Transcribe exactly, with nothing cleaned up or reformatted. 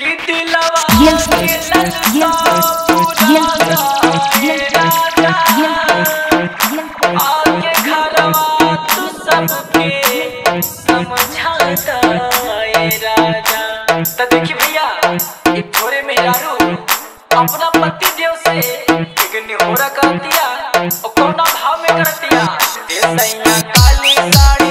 देखी भैया अपना पति देव से निहोरा कर दिया और कौना भाव में कर दिया काली साड़ी